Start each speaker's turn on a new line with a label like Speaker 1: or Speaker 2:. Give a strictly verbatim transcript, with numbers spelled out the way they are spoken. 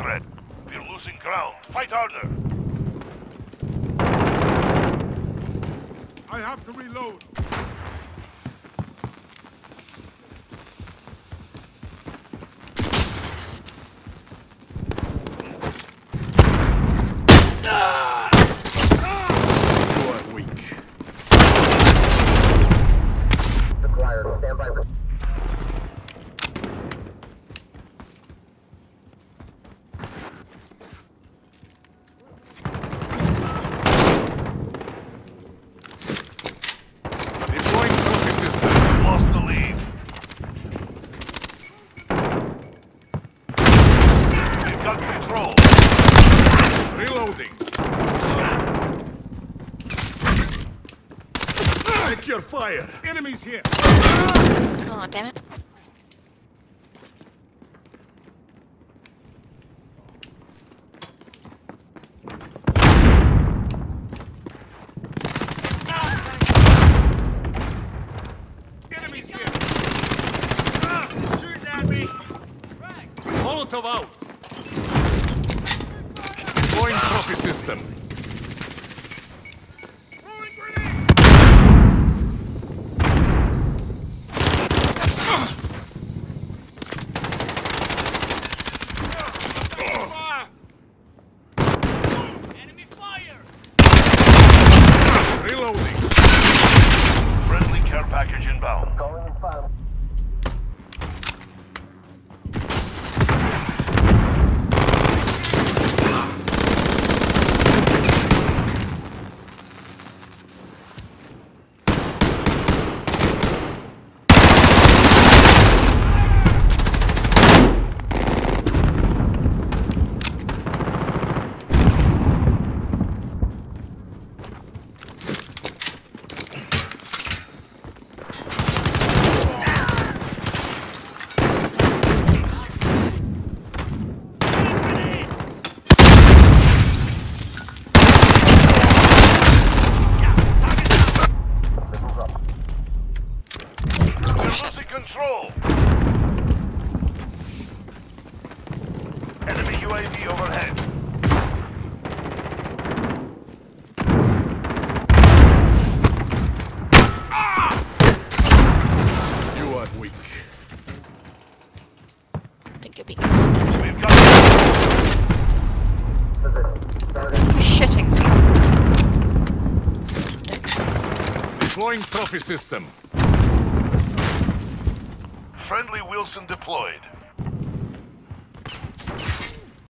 Speaker 1: threat. We're losing ground. Fight harder.
Speaker 2: I have to reload.
Speaker 3: You are weak.
Speaker 4: Acquired. Stand by.
Speaker 3: Deploying trophy system.
Speaker 1: We've lost the lead. We've got control.
Speaker 3: Reloading. Take your fire.
Speaker 2: Enemies here.
Speaker 5: Oh, damn it.
Speaker 2: Enemies here. Ah, shooting at me.
Speaker 3: Molotov out. Deploying trophy system.
Speaker 2: Throwing grenade. Ah. Enemy fire.
Speaker 3: Reloading.
Speaker 1: Friendly care package inbound.
Speaker 4: Calling in fire.
Speaker 1: Control. Enemy U A V overhead.
Speaker 3: Ah! You are weak.
Speaker 5: I think you're being sneaky.
Speaker 1: We've got
Speaker 4: Position. Starting.
Speaker 5: You're shitting me.
Speaker 3: Deploying trophy system.
Speaker 1: friendly Wilson deployed.